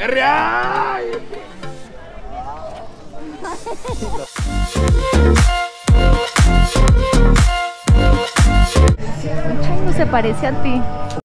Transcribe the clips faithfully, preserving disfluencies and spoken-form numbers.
¡Real! No se parece a ti.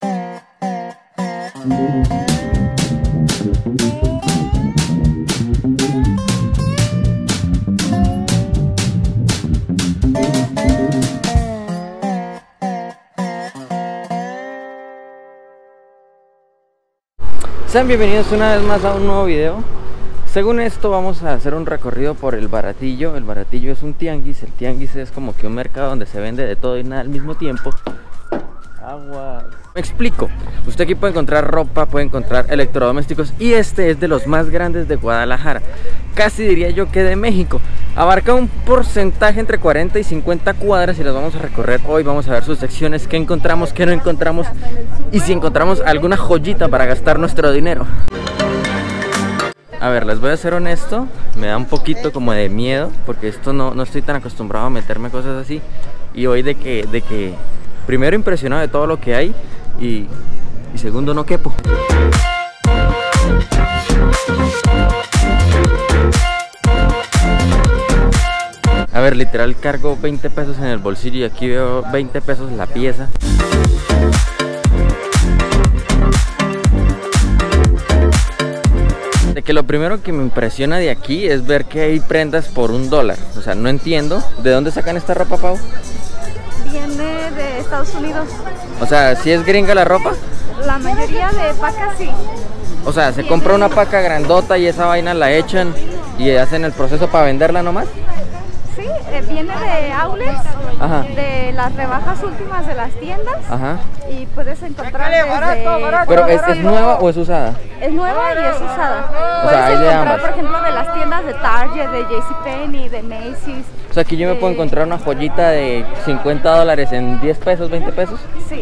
Sean bienvenidos una vez más a un nuevo video. Según esto vamos a hacer un recorrido por el Baratillo. El Baratillo es un tianguis. El tianguis es como que un mercado donde se vende de todo y nada al mismo tiempo. Agua. Me explico. Usted aquí puede encontrar ropa, puede encontrar electrodomésticos. Y este es de los más grandes de Guadalajara. Casi diría yo que de México. Abarca un porcentaje entre cuarenta y cincuenta cuadras y las vamos a recorrer hoy. Vamos a ver sus secciones, qué encontramos, qué no encontramos y si encontramos alguna joyita para gastar nuestro dinero. A ver, les voy a ser honesto, me da un poquito como de miedo porque esto no, no estoy tan acostumbrado a meterme cosas así. Y hoy de que, de que primero impresionado de todo lo que hay y, y segundo no quepo. A ver, literal cargo veinte pesos en el bolsillo y aquí veo veinte pesos la pieza. De que lo primero que me impresiona de aquí es ver que hay prendas por un dólar. O sea, no entiendo. ¿De dónde sacan esta ropa, Pau? Viene de Estados Unidos. O sea, ¿sí es gringa la ropa? La mayoría de pacas sí. O sea, se compra una paca grandota y esa vaina la echan y hacen el proceso para venderla nomás. Sí, eh, viene de outlets, Ajá. de las rebajas últimas de las tiendas. Ajá. Y puedes encontrar desde... ¿Pero es, es nueva o es usada? Es nueva y es usada. O Puedes sea, hay de encontrar, ambas. por ejemplo, de las tiendas de Target, de JCPenney, de Macy's. O sea, aquí yo me puedo encontrar una joyita de cincuenta dólares en diez pesos, veinte pesos. Sí.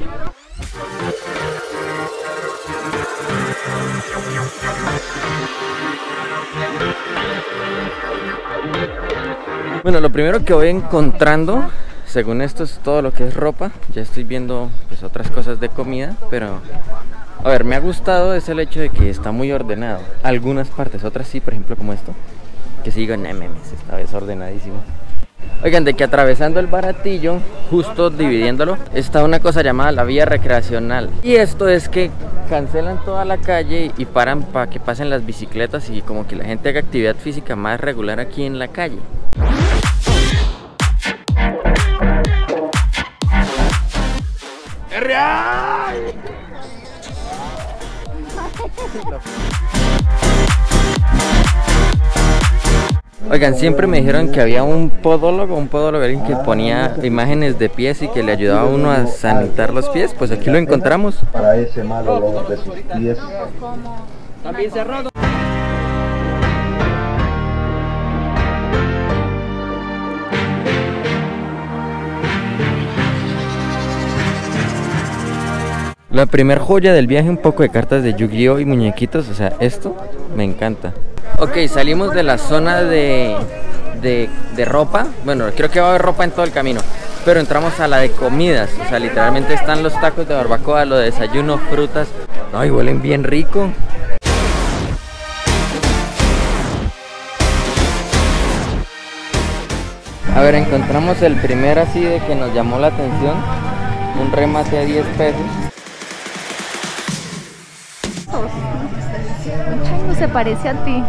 Bueno, lo primero que voy encontrando, según esto es todo lo que es ropa. Ya estoy viendo pues otras cosas de comida, pero a ver, me ha gustado es el hecho de que está muy ordenado. Algunas partes, otras sí, por ejemplo como esto, que sí digo, no memes, está desordenadísimo. Oigan, de que atravesando el Baratillo, justo dividiéndolo, está una cosa llamada la vía recreacional. Y esto es que cancelan toda la calle y paran para que pasen las bicicletas y como que la gente haga actividad física más regular aquí en la calle. ¡Es real! Oigan, siempre me dijeron que había un podólogo, un podólogo alguien que ponía imágenes de pies y que le ayudaba a uno a sanitar los pies. Pues aquí lo encontramos. Para ese mal olor de sus pies. También cerrado. La primer joya del viaje, un poco de cartas de Yu-Gi-Oh y muñequitos, o sea, esto me encanta. Ok, salimos de la zona de, de, de ropa. Bueno, creo que va a haber ropa en todo el camino, pero entramos a la de comidas. O sea, literalmente están los tacos de barbacoa, lo de desayuno, frutas. Ay, huelen bien rico. A ver, encontramos el primer así de que nos llamó la atención. Un remate a diez pesos. No se parece a ti.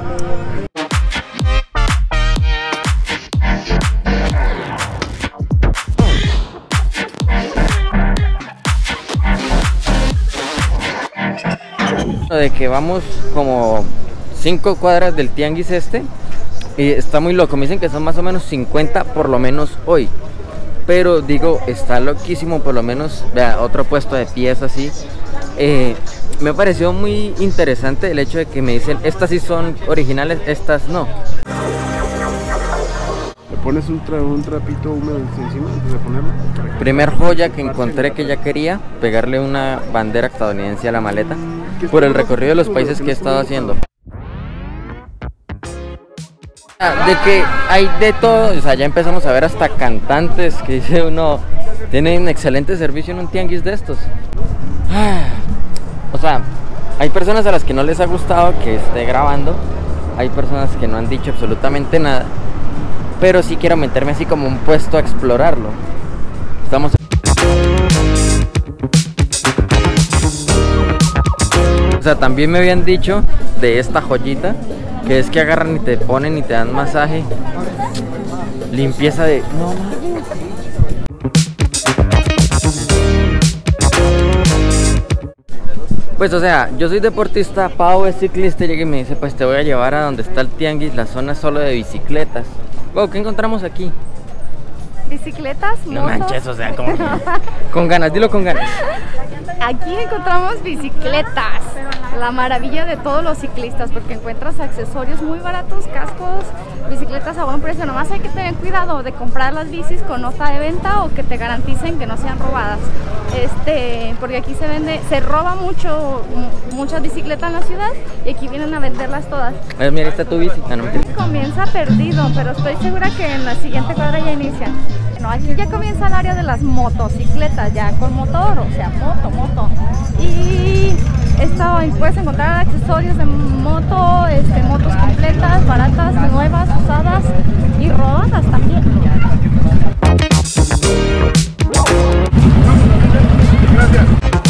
De que vamos como cinco cuadras del tianguis este y está muy loco. Me dicen que son más o menos cincuenta por lo menos hoy. Pero digo, está loquísimo, por lo menos, vea, otro puesto de pies así. Eh, me pareció muy interesante el hecho de que me dicen, estas sí son originales, estas no. Le pones un, tra un trapito húmedo encima antes de ponerlo. Primer joya que encontré que ya quería, pegarle una bandera estadounidense a la maleta por el recorrido de los países que he estado haciendo. De que hay de todo, o sea, ya empezamos a ver hasta cantantes que dice uno, tienen excelente servicio en un tianguis de estos. O sea, Hay personas a las que no les ha gustado que esté grabando, hay personas que no han dicho absolutamente nada, pero sí quiero meterme así como un puesto a explorarlo. Estamos... O sea, también me habían dicho de esta joyita, que es que agarran y te ponen y te dan masaje, limpieza de... No, pues o sea, yo soy deportista, Pau es ciclista y llega y me dice, pues te voy a llevar a donde está el tianguis, la zona solo de bicicletas. Wow, ¿qué encontramos aquí? Bicicletas, No motos. manches, o sea, como que... Con ganas, dilo con ganas. Aquí encontramos bicicletas, la maravilla de todos los ciclistas, porque encuentras accesorios muy baratos, cascos, bicicletas a buen precio. Nomás hay que tener cuidado de comprar las bicis con nota de venta o que te garanticen que no sean robadas. Este, porque aquí se vende, se roba mucho, muchas bicicletas en la ciudad y aquí vienen a venderlas todas. A ver, mira, está tu bici. Ah, no, mentira. Comienza perdido, pero estoy segura que en la siguiente cuadra ya inicia. No, aquí ya comienza el área de las motocicletas, ya con motor, o sea, moto, moto. Y esto puedes encontrar accesorios de moto, este, motos completas, baratas, nuevas, usadas y rodadas también. Gracias.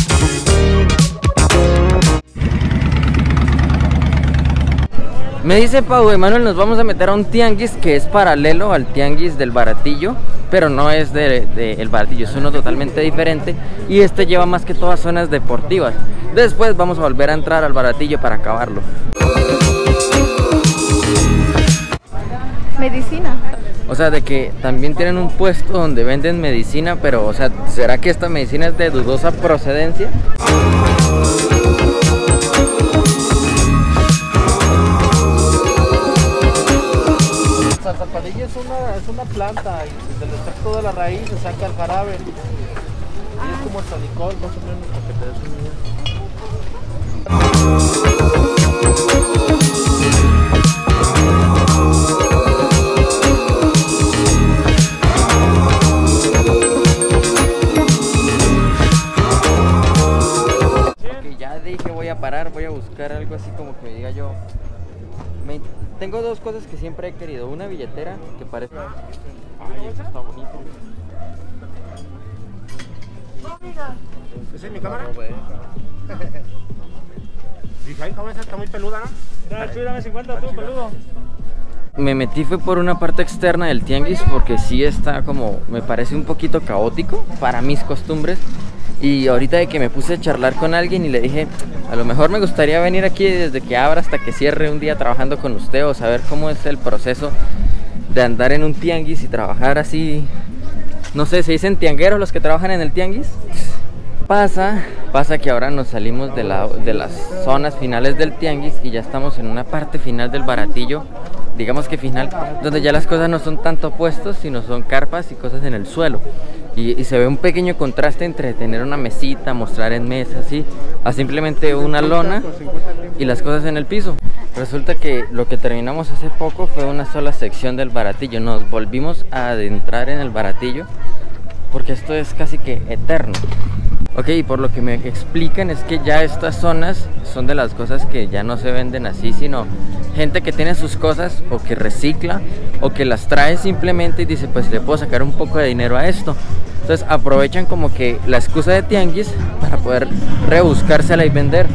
Me dice Pau, Emanuel, nos vamos a meter a un tianguis que es paralelo al tianguis del Baratillo, pero no es de, de el Baratillo, es uno totalmente diferente y este lleva más que todas zonas deportivas. Después vamos a volver a entrar al Baratillo para acabarlo. Medicina. O sea, de que también tienen un puesto donde venden medicina, pero, o sea, ¿será que esta medicina es de dudosa procedencia? La zapadilla es una, es una planta y del extracto de la raíz se saca el jarabe. Y es como el salicol, más o menos, para que te des una Ok, ya dije voy a parar, voy a buscar algo así como que me diga yo. Me... Tengo dos cosas que siempre he querido, una billetera que parece... Ay, esto está bonito. ¿Esa es mi cámara? Dije, ay, cabeza está muy peluda, ¿no? Mira, tú dame cincuenta, tú, peludo. Me metí fue por una parte externa del tianguis porque sí está como, me parece un poquito caótico para mis costumbres. Y ahorita de que me puse a charlar con alguien y le dije, a lo mejor me gustaría venir aquí desde que abra hasta que cierre un día trabajando con usted o saber cómo es el proceso de andar en un tianguis y trabajar así. No sé, ¿se dicen tiangueros los que trabajan en el tianguis? Pasa, pasa que ahora nos salimos de, la, de las zonas finales del tianguis y ya estamos en una parte final del Baratillo, digamos que final, donde ya las cosas no son tanto puestos, sino son carpas y cosas en el suelo. Y, y se ve un pequeño contraste entre tener una mesita, mostrar en mesa, así, a simplemente una lona y las cosas en el piso. Resulta que lo que terminamos hace poco fue una sola sección del Baratillo. Nos volvimos a adentrar en el Baratillo porque esto es casi que eterno. Ok, por lo que me explican es que ya estas zonas son de las cosas que ya no se venden así, sino gente que tiene sus cosas o que recicla o que las trae simplemente y dice, pues le puedo sacar un poco de dinero a esto. Entonces aprovechan como que la excusa de tianguis para poder rebuscársela y vender.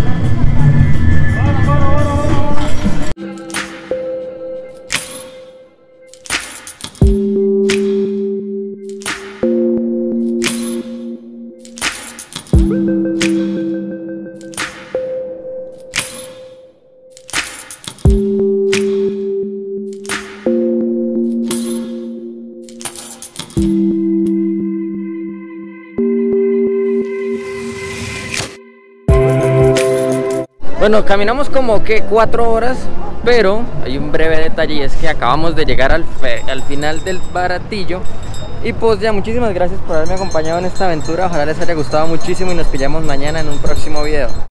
Bueno, caminamos como que cuatro horas, pero hay un breve detalle y es que acabamos de llegar al, fe, al final del Baratillo. Y pues ya, muchísimas gracias por haberme acompañado en esta aventura. Ojalá les haya gustado muchísimo y nos pillamos mañana en un próximo video.